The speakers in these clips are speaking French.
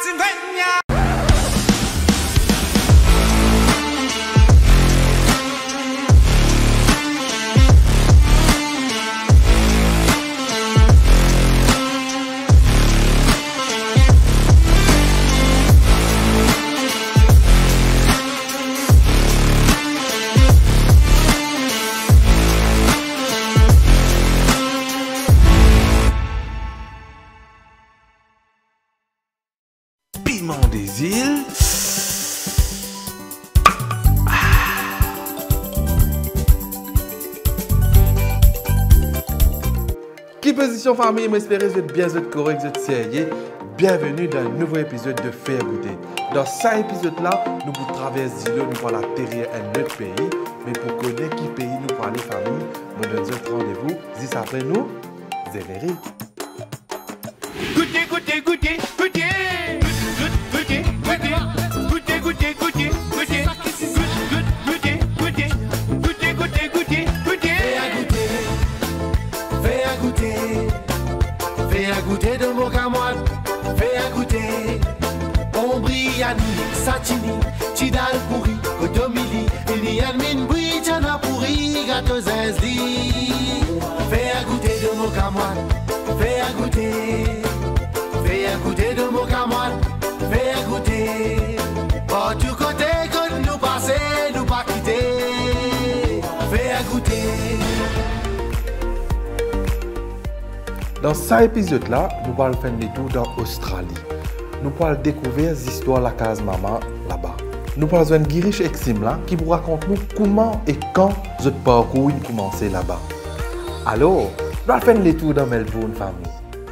Piment des îles. Qui position famille, j'espère que vous êtes bien, vous êtes correct, vous êtes sérieux. Bienvenue dans un nouveau épisode de Faire Goûter. Dans cet épisode-là, nous pour traverser l'île, nous allons atterrir un autre pays. Mais pour connaître qui pays nous pour aller famille, nous donnons un rendez-vous. Juste après nous, Zéléry. Goûtez, goûtez, goûtez, goûtez. Goûtez, goûtez, goûtez, goûtez, goûtez, goûtez. Goûtez, goûtez, goûtez, goûtez, goûtez, goûtez. Fais à goûter, fais à goûter de mon camoine, fais à goûter. Ombriani, satini, tidal pourri, otomili, ilianmin bri, tchana pourri, gâteau zenzli. Fais à goûter de mon camoine, fais à goûter. Fais à goûter de mon camoine, fais à goûter. Oh, du côté que nous passer, nous pas quitter. Fais à goûter. Dans cet épisode-là, nous allons faire des tours dans l'Australie. Nous allons découvrir l'histoire de la case maman là-bas. Nous allons voir Girish Exim là qui vous raconte nous comment et quand votre parcours a commencé là-bas. Alors, nous allons faire des tours dans Melbourne, famille.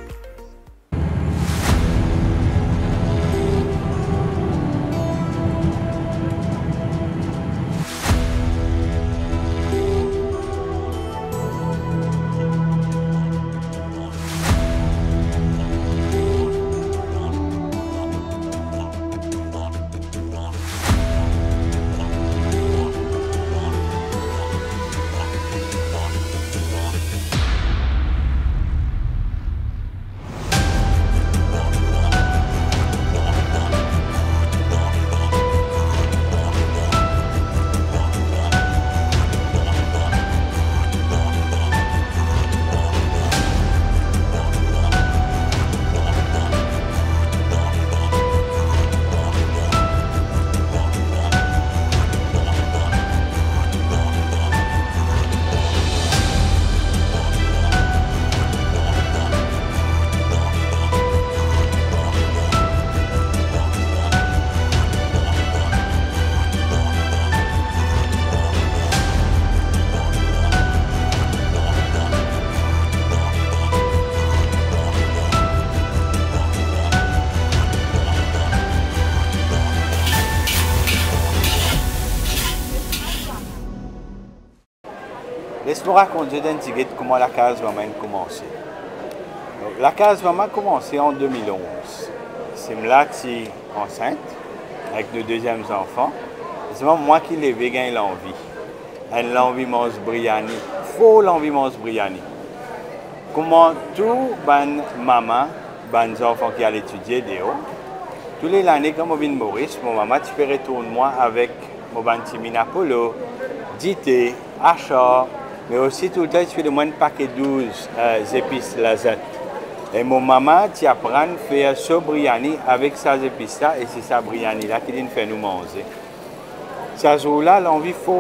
Laisse-nous raconter d'un petit peu comment la case maman a commencé. Donc, la case maman a commencé en 2011. C'est là que je suis enceinte avec nos deuxièmes enfants. C'est moi qui l'ai gagné l'envie. Elle l'envie de manger biryani. Faut l'envie de manger biryani. Comment tout ben maman, ben enfants qui allaient étudier dehors, tous les années quand je viens de Maurice, mon maman tu peux retourner moi avec mon petit Minapolo, Dité, Achat, mais aussi tout le temps, je fais de moins de paquet 12 épices lazette. Et mon maman, tu apprends à faire ce biryani avec ces épices-là, et c'est ça biryani-là qui fait nous manger. Ça jour-là, l'envie faut.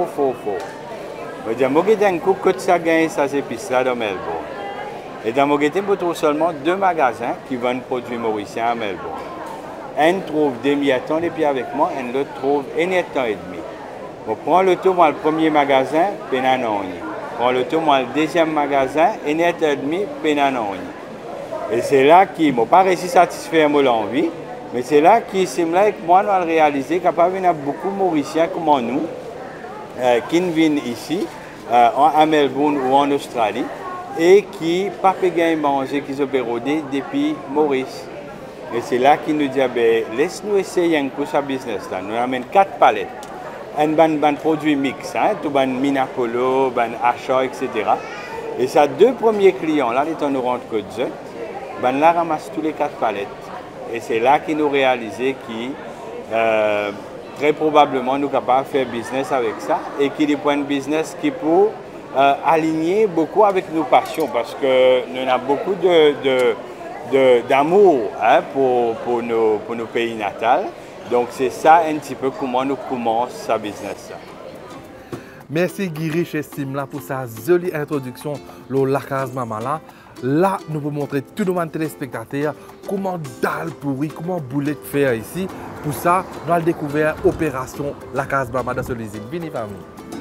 Je dis, j'ai un coup que ça gagne ces épices-là dans Melbourne. Et dans mon on trouve seulement 2 magasins qui vendent produits mauriciens à Melbourne. Un trouve des mietons et puis avec moi, un l'autre trouve un étant et demi. Je prends le tour, moi, le premier magasin, Penanoni. Je prends le tour, moi, le deuxième magasin, un étant et demi, Penanoni. Et c'est là qui m'a pas réussi à satisfaire mon envie, mais c'est là qui semble que moi, nous avons réalisé qu'il y a beaucoup de Mauriciens comme nous qui viennent ici, à Melbourne ou en Australie, et qui ne peuvent pas manger, qui sont pérodés depuis Maurice. Et c'est là qu'il nous dit, laisse-nous essayer un coup ce business-là. Nous amène 4 palettes. Un produit mix, tout ban Minapolo, ban Achat, etc. Et ça, 2 premiers clients, là, ils nous rentrent que 2. Ben là, ramasse tous les 4 palettes. Et c'est là qu'ils nous réalisé qui très probablement nous capables de faire business avec ça et qui est des points de business qui pour aligner beaucoup avec nos passions parce que nous avons beaucoup d'amour hein, pour nos pays natals. Donc c'est ça un petit peu comment nous commençons ce business. Merci Girish et Simla pour sa jolie introduction sur la case maman là. Là, nous pouvons montrer tout le monde téléspectateurs comment dalle pourri, comment boulette faire ici. Pour ça, nous allons découvrir l'opération La Case Maman dans ce usine. Venez famille.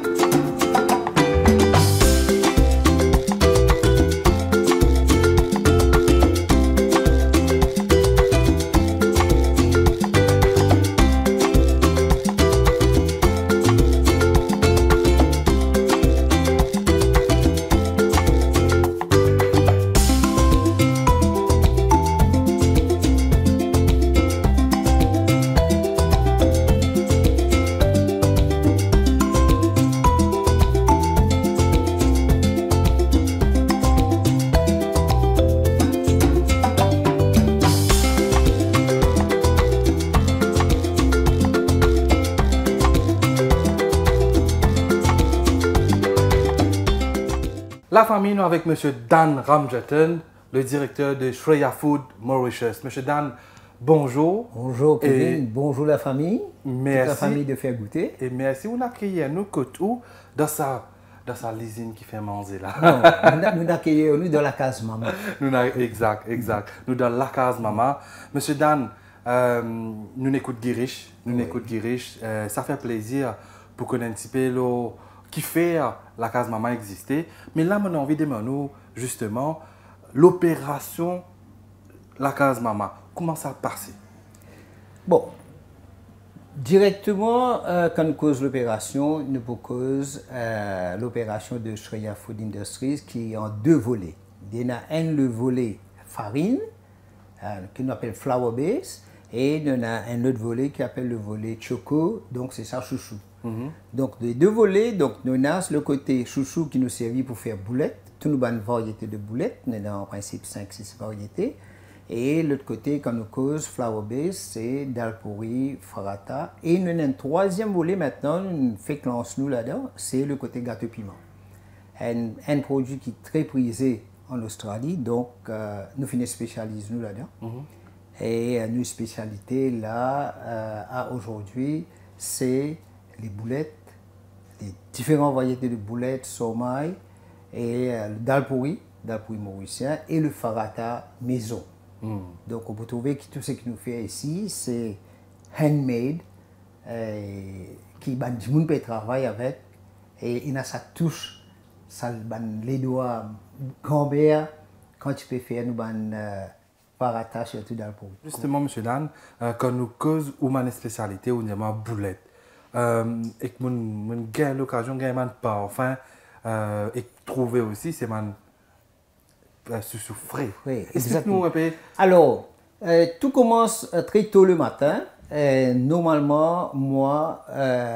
La famille, nous avec M. Dan Ramjatan, le directeur de Shreya Food Mauritius. M. Dan, bonjour. Bonjour Kevin, bonjour la famille. Merci. Toute la famille de faire goûter. Et merci, on a accueilli nous où dans sa usine qui fait manger là. Non, nous accueillons nous dans la case maman. Exact. Nous dans la case maman. M. Dan, nous écoutons Girish. Ça fait plaisir pour qu'on ait un petit peu qui fait la case maman exister. Mais là, on a envie de demander justement l'opération la case maman. Comment ça a passé? Bon, directement, quand nous cause l'opération, nous cause l'opération de Shreya Food Industries qui est en deux volets. Il y en a le volet farine, que nous appelle flour base, et il y en a un autre volet qui appelle le volet choco, donc c'est ça chouchou. Donc, les deux volets, donc, nous avons le côté chouchou qui nous servit pour faire boulettes. Tout nous avons une variété de boulettes. Nous avons en principe 5-6 variétés. Et l'autre côté, quand nous cause flour base, c'est dal pourri, farata. Et nous avons un troisième volet maintenant, nous fait que nous là-dedans, c'est le côté gâteau piment. Un produit qui est très prisé en Australie, donc nous finissons spécialisés nous là-dedans. Et nos spécialités là, à aujourd'hui, c'est les boulettes, les différentes variétés de boulettes, sommeil, et le dal pourri mauricien, et le farata maison. Donc on peut trouver que tout ce qui nous fait ici, c'est handmade, qui tout le monde peut travailler avec, et il a sa touche, ça, les doigts, grand-père, quand tu peux faire nous farata, surtout dal pourri. Justement, M. Dan, quand nous cause une spécialité, on a boulettes. Et que mon gain l'occasion gain man parfum et trouver aussi c'est man souffrir. Oui, explique-nous un peu. Alors tout commence très tôt le matin. Normalement moi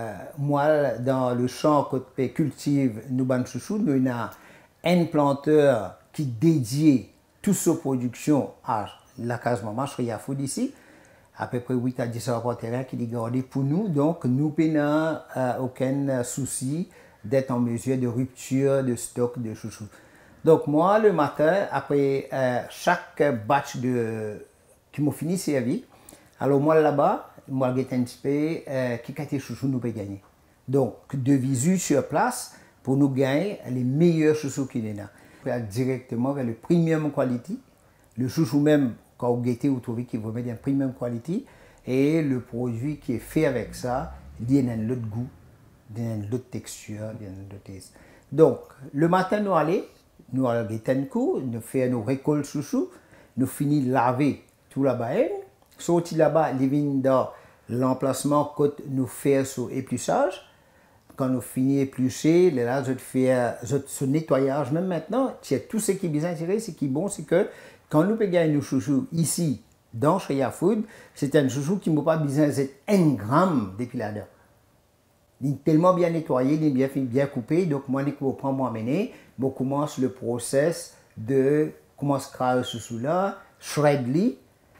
dans le champ que cultive nous ban chouchou, nous avons un planteur qui dédié toute sa production à la case maman Shreya Food ici. À peu près 8 à 10 heures terrain qui est gardé pour nous. Donc, nous n'avons aucun souci d'être en mesure de rupture de stock de chouchou. Donc, moi, le matin, après chaque batch qui m'a fini servi, alors moi là-bas, moi, j'ai un petit peu qui a été chouchou nous peut gagner. Donc, de visu sur place pour nous gagner les meilleurs chouchous qu'il y a. Directement vers le premium quality, le chouchou même. Quand vous guettez, vous trouvez qu'il vous met un premium quality et le produit qui est fait avec ça, il y a un autre goût, il y a une autre texture, il y a un autre taste. Donc, le matin, nous allons guetter un coup, nous faisons nos récoltes chouchou, nous finissons de laver tout là-bas, sorti là-bas, nous venons dans l'emplacement que nous faisons sur épluchage. Quand nous finissons d'éplucher, là, je fais ce nettoyage. Même maintenant, tout ce qui est bien intéressant, ce qui est bon, c'est que quand nous payons nos chouchous ici, dans Shreya Food, c'est un chouchou qui n'a pas besoin d'être 1 gramme d'épilateur. Il est tellement bien nettoyé, il est bien fait, bien coupé. Donc, moi, je prends mon amener, je commence le process de commence à créer le chouchou là, shred-li,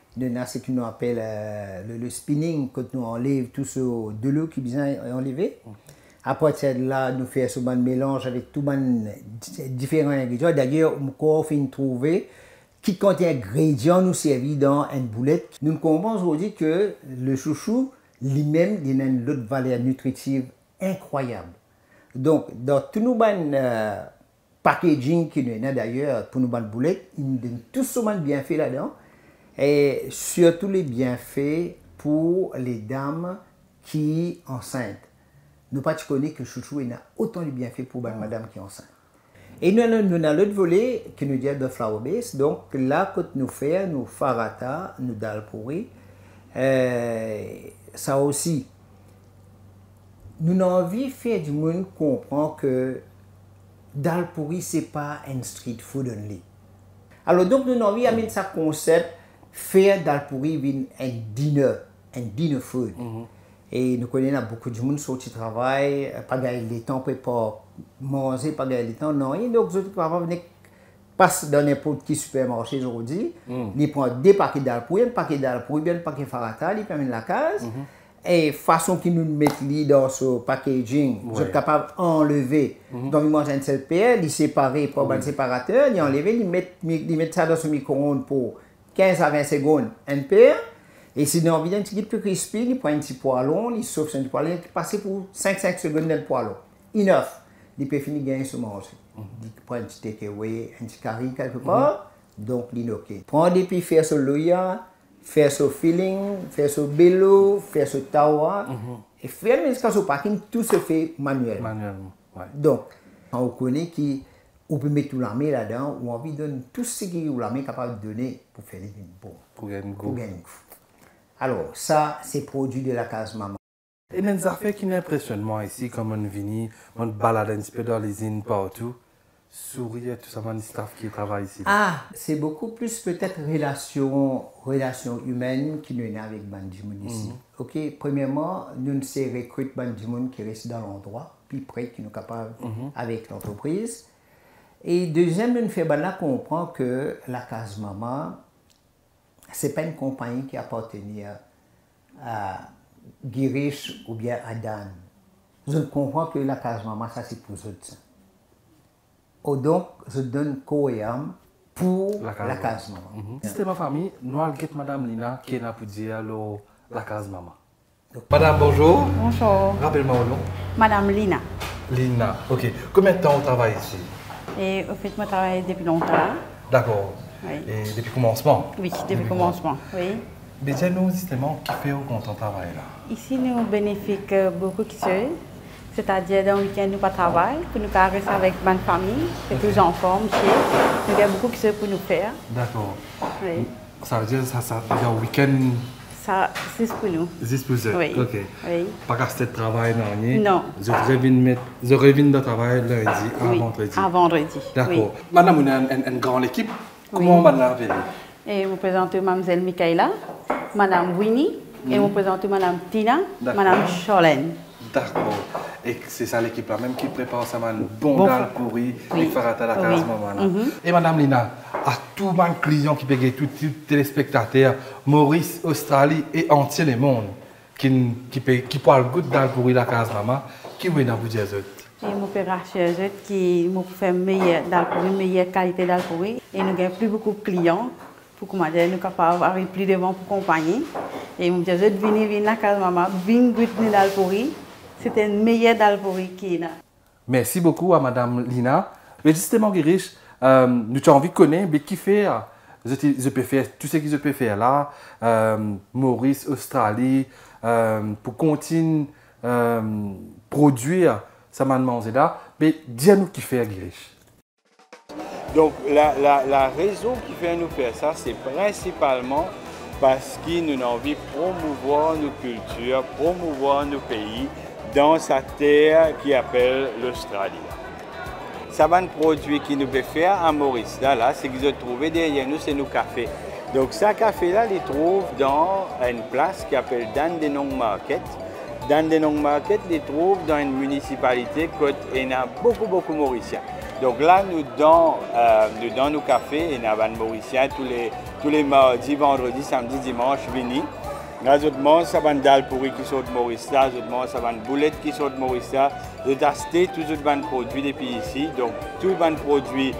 Nous avons ce qu'on appelle le spinning, quand nous enlève tout ce de l'eau qui vient enlever. À partir de là, nous faisons un mélange avec tous les différents ingrédients. D'ailleurs, nous finissons de trouver qui contient ingrédients nous servis dans une boulette. Nous comprenons aujourd'hui que le chouchou, lui-même, il a une autre valeur nutritive incroyable. Donc, dans tous nos packaging qui nous a d'ailleurs pour nos boulettes, il nous donne tout ce bienfaits là-dedans. Et surtout les bienfaits pour les dames qui sont enceintes. Nous pas connaissons que chouchou il a autant de bienfaits pour les madame qui est enceinte. Et nous avons l'autre volet qui nous dit de flower base. Donc là, quand nous faisons nos farata, nos dal pourri, ça aussi, nous avons envie de faire du monde comprendre que dal pourri, ce n'est pas un street food only. Alors donc nous avons envie d'amener ce concept, faire dal pourri un dinner food. Et nous connaissons beaucoup de monde qui travaille, pas gagner le temps pour manger, pas gagner le temps, non. Et donc, les parents passent dans n'importe quel supermarché aujourd'hui, ils prennent des paquets d'alpouri, un paquet d'alpouri, un paquet farata, ils prennent la case. Et façon qu'ils nous mettent dans ce packaging, ils sont capables d'enlever. Donc, ils mangent un seul paire, ils séparent pour un séparateur, ils enlèvent, ils mettent ça dans ce micro-ondes pour 15 à 20 secondes, un paire. Et si nous avons un petit peu plus crispy, il prend un petit poêlon, il sauve un petit poêlon, il passe pour 5 secondes dans le poêlon. Enough. Il peut finir de gagner ce manger. Il prend un petit takeaway, un petit curry quelque part, donc il est OK. Prendre et puis faire ce loya, faire ce filling, faire ce bello, faire ce tawa, et faire jusqu'à ce packing, tout se fait manuellement. Donc, on connaît qu'on peut mettre tout la main là-dedans, ou on veut donner tout ce que la main est capable de donner pour faire les bon. Pour gagner goût. Alors, ça, c'est produit de la case maman. Et des affaires qui m'impressionnent moi ici, comme on vient, on balade un petit peu dans les îles partout, sourire, tout ça, les staff qui travaillent ici. Ah, c'est beaucoup plus peut-être relation humaine qui nous est avec Bandimoun ici. Ok, premièrement, nous sommes recrutés Bandimoun qui reste dans l'endroit, puis près qui nous capables avec l'entreprise. Et deuxième, nous fait comprendre que la case maman, ce n'est pas une compagnie qui appartient à Girish ou bien à Dan. Je comprends que la case maman, ça c'est pour eux. Donc, je donne cohérent pour la case maman. C'était ma famille, nous allons Madame Lina qui est là pour dire la case maman. Madame, bonjour. Bonjour. Rappelle-moi au nom. Madame Lina. Lina, ok. Combien de temps on travaille ici? Et au fait, moi, je travaille depuis longtemps. D'accord. Oui. Et depuis le commencement? Oui, depuis le commencement, oui. Mais dis-nous justement, qui fait au compte on travaille là? Ici, nous bénéficions beaucoup de choses. C'est-à-dire, dans le week-end, nous ne travaillons pas, pour nous rester avec ma famille, avec les enfants, monsieur. Nous avons beaucoup de choses pour nous faire. D'accord. Oui. Ça veut dire que ça le week-end? Ça, c'est pour nous. C'est pour ça? Oui. Ok. Oui. Pas rester de travail, non? Non. Je reviens de travail lundi à vendredi. À vendredi. D'accord. Oui. Madame, on a une grande équipe. Comment on va l'appeler? Et vous présentez Mme Michaela, Mme Winnie, et vous présentez Mme Tina, Mme Charlène. D'accord. Et c'est ça l'équipe là même qui prépare ça, un bon dal pourri, et faire à la case maman. Et Madame Lina, à tous les clients qui payent, tous les téléspectateurs, Maurice, Australie et entier le monde, qui parlent goût dal pourri la case maman, qui veut dans vous dire ça? Et nous faisons racheter eux qui nous fait meilleure qualité d'alcool et nous avons plus beaucoup de clients pour que nous sommes capables d'avoir plus de ventes pour compagnie. Et nous disons venir à la case maman, venir goûter d'alcool, c'était une meilleure d'alcool qui est là. Merci beaucoup à Madame Lina. Mais justement, Girish, nous avons envie de connaître qui fait. Je peux faire tout ce que je peux faire là, Maurice, Australie, pour continuer produire ça m'a demandé là, mais dis-nous qui fait Girish. Donc la raison qui fait nous faire ça, c'est principalement parce que nous avons envie de promouvoir nos cultures, promouvoir nos pays dans sa terre qui appelle l'Australie. Ça va un produit qui nous peut faire à Maurice. Là, c'est que je trouvé derrière nous, c'est nos cafés. Donc ce café-là, il trouve dans une place qui s'appelle Dandenong Market. Dandenong Market, les trouve dans une municipalité où il y a beaucoup Mauriciens. Donc là, nous dans nos cafés, il y a des Mauriciens, tous les tous les mardis, vendredis, samedi, dimanche, vini. Là, je mange ça va dal pourri qui sort de Maurice là, je mange ça va boulette qui sort de Maurice là. Je testé tous les produits depuis ici, donc tous les produits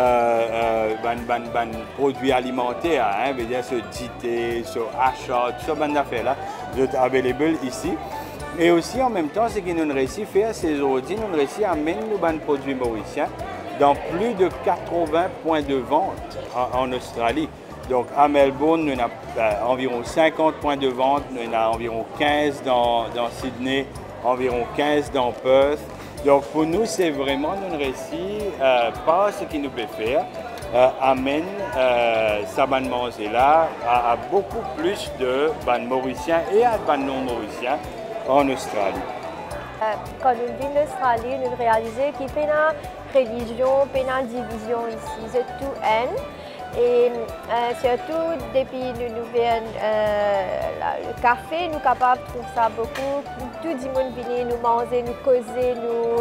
produits alimentaires, hein, veut dire ce dité, ce achat, tout ça ban d'affaires là, sont available ici. Et aussi en même temps, c'est que nous réussi à faire ces aujourd'hui, nous réussi à amener nos produits mauriciens dans plus de 80 points de vente en Australie. Donc à Melbourne, nous avons environ 50 points de vente, nous avons environ 15 dans Sydney, environ 15 dans Perth. Donc pour nous, c'est vraiment une réussite par ce qu'il nous peut faire, amène ça ban manger là à beaucoup plus de ban mauriciens et à ban non mauriciens en Australie. Quand nous venons en Australie, nous réalisons qu'il y a une religion, une division ici, c'est tout haine. Et surtout, depuis que nous venons le café, nous sommes capables de trouver ça beaucoup. Tout le monde vient nous manger, nous causer.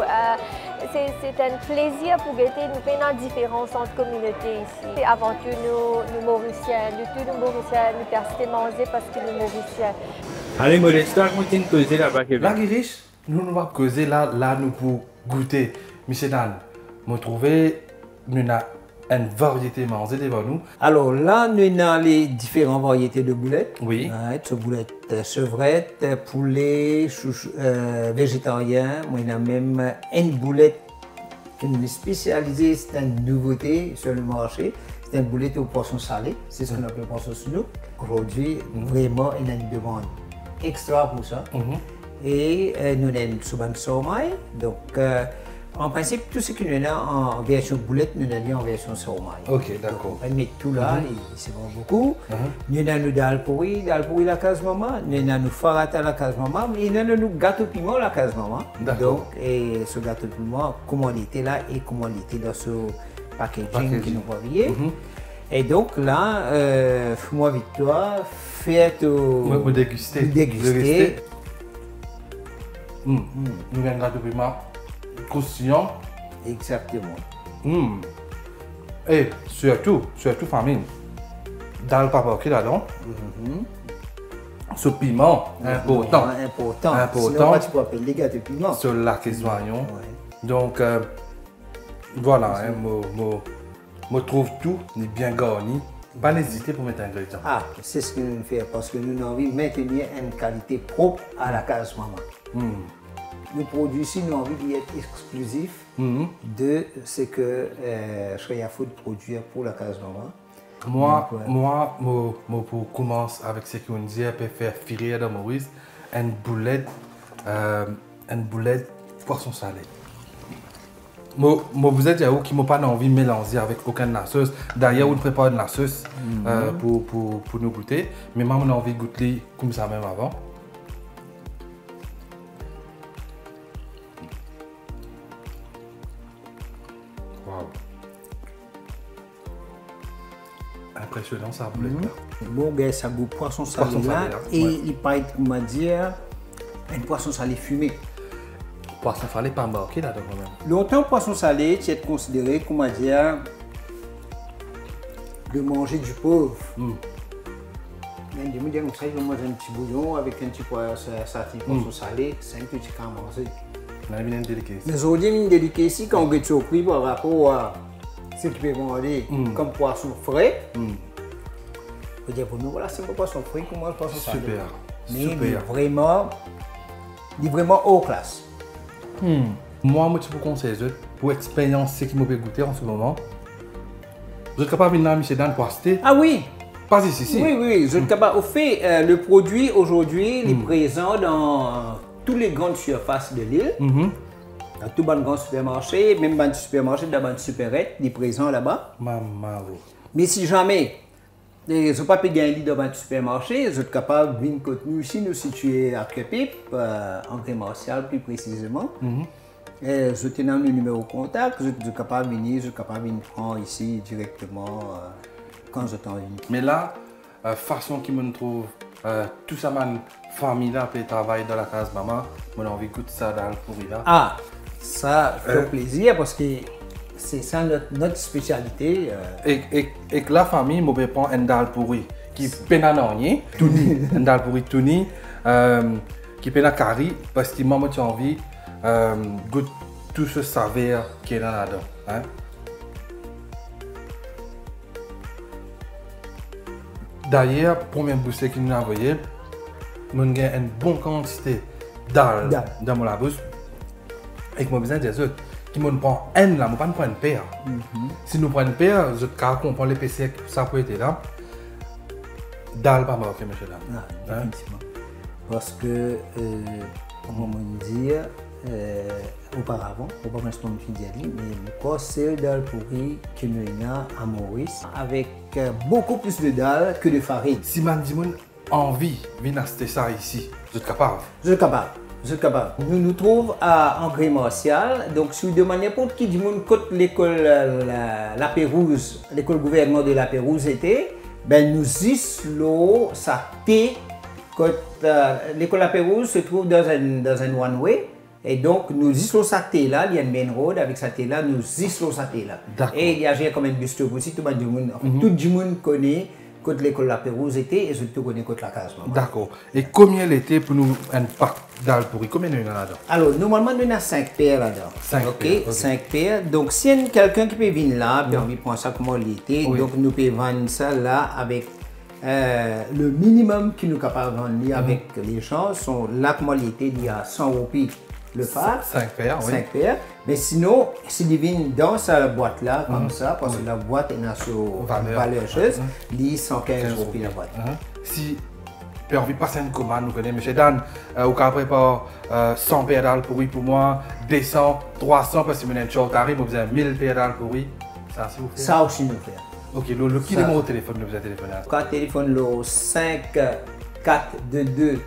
C'est un plaisir pour goûter. Nous faisons une différence entre communautés ici. Avant tout, nous Mauriciens, tous nos Mauriciens, nous testons manger parce que nous Mauriciens. Allez, Modeste, raconte-nous causer là-bas. La Guiriche, nous allons causer là nous pour goûter. Monsieur Dan, me trouver, nous avons une variété de manger devant nous. Alors là, nous avons les différentes variétés de boulettes. Oui. Boulettes chevrettes, poulet, végétarien. Moi, il y a même une boulette spécialisée, c'est une nouveauté sur le marché. C'est une boulette au poisson salé, c'est ce qu'on appelle le poisson snook. Aujourd'hui, vraiment, il y a une demande extra pour ça. Et nous avons souvent sommeil. Donc, en principe, tout ce que nous avons en version boulette, nous avons en version sommeil. Ok, d'accord. On met tout là, c'est bon beaucoup. Nous avons dal pourri la case maman. Nous avons farata la case maman. Et nous avons gâteau piment la case maman. Donc, et ce gâteau piment, comment il était là et comment il était dans ce packaging que nous voyons. Et donc là, moi, Victoire, faites au déguster. Nous avons un gâteau piment croustillant. Exactement. Et surtout, famille, dans le papa qui est là-dedans, ce piment important. Sinon, tu peux appeler les gâteaux piment. Sur la question. Donc, voilà, je trouve tout bien garni. Pas n'hésiter pour mettre un ingrédient. Ah, c'est ce que nous faisons parce que nous avons envie de maintenir une qualité propre à la case maman. Le produit ici, nous avons envie d'être exclusif de ce que Shreya Food produit pour la case maman. Moi, pour commencer avec ce qu'on dit, je peux faire filer dans Maurice une boulette poisson salé. Moi, vous êtes où qui n'ont pas envie de mélanger avec aucune nasseuse. D'ailleurs, on prépare une nasseuse pour nous goûter. Mais moi, on a envie de goûter comme ça même avant. Wow. Impressionnant ça, boulette là. Bon, ça goûte poisson salé là. Et il peut être, comment dire, un poisson salé fumé. Poisson salé pas embarqué là-dedans quand même. Longtemps, poisson salé, tu es considéré, comment dire, de manger du pauvre. Mais de me dire, ça, je mange un petit bouillon avec un petit poisson salé, c'est un petit cas à manger. Mais aujourd'hui, une délicatie quand on est surpris par rapport à ce qui peut manger comme poisson frais. Je veux dire, pour nous, voilà, c'est un poisson frais qu'on mange poisson salé. Super. Mais il est vraiment haut classe. Moi, je vous conseille, pour expérience, ce qui m'a fait goûter en ce moment, vous êtes capable de venir à Michel Dan pour acheter. Ah oui! Pas ici. Oui, vous êtes capable. Au fait, le produit aujourd'hui, il est présent dans toutes les grandes surfaces de l'île. Dans tous les grands supermarchés, même dans les supermarchés, dans les supérettes, il est présent là-bas. Maman. Mais si jamais, vous n'avez pas pu gagner dans un supermarché, vous êtes capable de venir nous ici, nous situés à Crépip, André Martial plus précisément. Vous êtes dans le numéro de contact, vous êtes capable de venir, vous êtes capable de venir prendre ici directement quand vous êtes en ligne. Mais là, façon qui me trouve, tout ça, ma famille là, qui travaille dans la case maman, j'ai envie de goûter ça dans le pourri là. Ah, ça fait plaisir parce que c'est ça notre spécialité. Et que la famille m'a prend un dal pourri qui peine à n'ennuyer, un dal pourri touni, qui peine à carry parce que maman tu as envie goûte tout ce saveur qui est là-dedans. Hein? D'ailleurs, première bouchée qu'il nous a envoyé, nous avons une bonne quantité d'al dans mon bouche. Et que moi besoin des autres qui me prend un là, moi pas prendre une paire. Si nous prenons une paire, je comprends les PC ça peut être là. Dal pas marqué monsieur là. Effectivement. Parce que comment dire auparavant, on va pas me dire mais pourquoi c'est le dal pourri que nous avons à Maurice avec beaucoup plus de dal que de farine. Si man dit mon envie venir acheter ça ici, vous êtes capable. Je suis capable. Je suis capable. Nous nous trouvons à André Martial. Donc, si vous demandez n'importe qui du monde côté l'école La Pérouse, l'école gouvernement de La Pérouse était, ben nous islons sa thé. L'école La Pérouse se trouve dans un one-way. Et donc, nous islons sa thé là, il y a une main road avec sa thé là, nous islons sa thé là. Et il y a comme un bus aussi, tout le monde connaît. Côte l'école La Pérouse était et surtout connaît côte la case. D'accord. Et combien l'été pour nous un pack dal pourri? Combien nous en a là-dedans? Alors, normalement, nous avons 5 paires là-dedans. 5 paires. Donc, si il y a quelqu'un qui peut venir là, puis on prend ça comme l'été, donc nous pouvons vendre ça là avec le minimum que nous sommes capables de vendre avec les gens. Sont là comme l'été, il y a 100 roupies le pack. 5 paires, oui. 5 paires. Mais sinon, si ils viennent dans cette boîte là, comme ça, parce que la boîte est sur valeur chose, il y a 115 roupies la boîte. Si tu as envie de passer une commande, nous connaissons M. Dan, ou qu'on prépare 100 paires d'al pourri pour moi, 200, 300, parce que je suis un short arrive, vous avez 1000 paires d'al pourri. Ça, si vous faites. Ça aussi, nous fait. Ok, le qui numéro de téléphone nous vous avez téléphoné? Quand téléphone le 5 422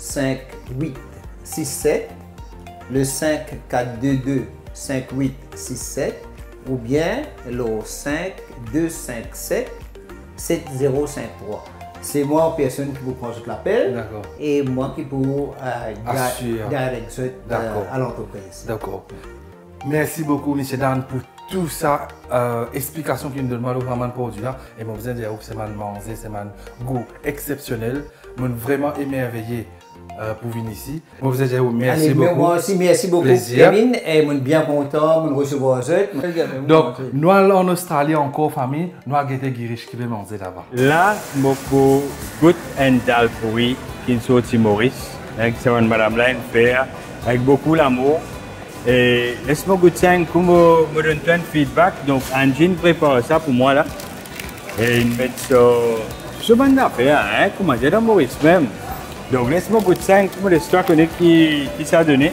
5867, le 5 422 5867 ou bien le 5 257 7053. C'est moi en personne qui vous prend l'appel et moi qui pour direct à l'entreprise. D'accord. Merci beaucoup, M. Dan, pour tout ça, explication qu'il nous donne vraiment pour produit là. Et moi, vous avez dit que c'est un manger, c'est un goût exceptionnel. Je suis vraiment émerveillé pour venir ici. Moi, vous avez dit merci beaucoup. Moi aussi, merci beaucoup, Kevin. Et je suis bien content de recevoir ça. Donc, nous allons en Australie encore, famille. Nous allons guetter Girish qui veut manger là-bas. Là, je goûte un dal pourri qui est sorti Maurice. Avec madame là, faire avec beaucoup d'amour. Et laisse-moi goûter comme me donne un feedback. Donc, Angie prépare ça pour moi là. Et il met ça. C'est bonne affaire, hein? Comment dire dans Maurice même. Donc, laisse-moi goûter ça comme l'histoire qui s'est donné.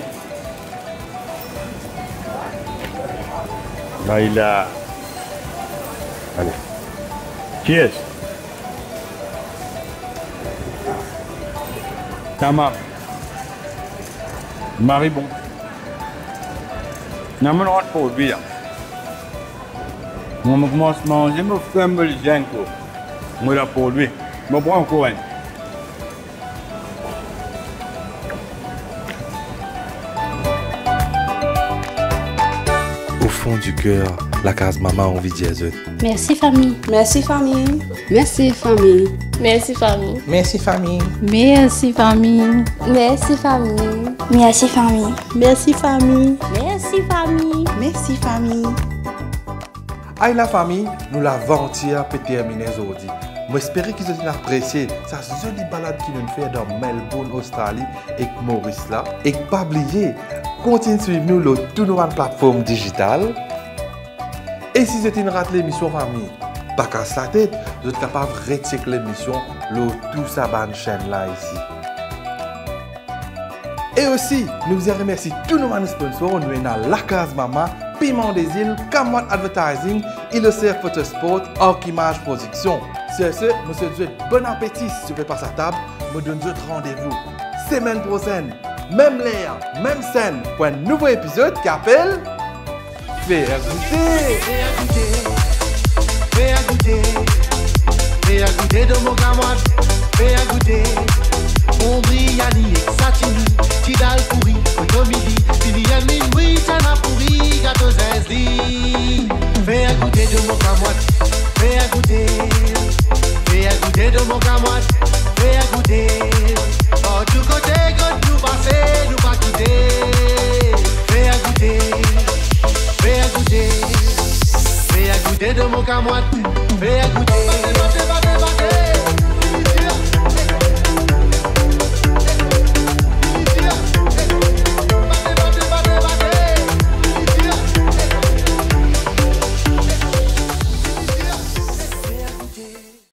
Là, il a. Allez. Cheers. Tamam. Marie bon. Je ne rentre pas au bien. Je commence à manger, je fais un peu de gêne. Je vais pour lui. Je prends encore un. Au fond du cœur, la case maman a envie de dire. Merci famille. Merci famille. Merci famille. Merci famille. Merci famille. Merci famille. Merci famille. Merci famille. Merci famille. Merci famille. Merci famille. Aïe la famille, nous la venture peut terminer aujourd'hui. J'espère que vous avez apprécié cette jolie balade qui nous fait dans Melbourne, Australie et Maurice là. Et pas oublier, continuez de suivre nous sur toutes nos plateformes digitales. Et si vous avez raté l'émission famille, pas casse la tête, vous êtes capable de retirer l'émission sur toute sa bonne chaîne là ici. Et aussi, nous vous remercions tous nos sponsors. Nous avons La Case Maman, Piment des Îles, Camouat Advertising, ILOCR Photosport, Archimage Production. Sur ce, je vous souhaite bon appétit si vous faites pas sa table. Je vous donne d'autres rendez-vous semaine prochaine, même l'air, même scène, pour un nouveau épisode qui appelle Faire goûter. Fais à goûter de mon camarade, fais à goûter. Ombriani, Satini, Tidal pourri, Otomidi, Filian Minwi, Tana pourri, gâteau Zesli. Fais à goûter de mon camoite, fais à goûter. Fais à goûter de mon camoite, fais à goûter. Oh, tout côté, quand nous passer, nous pas quitter. Fais à goûter, fais à goûter. Fais à goûter de mon camoite, fais à goûter.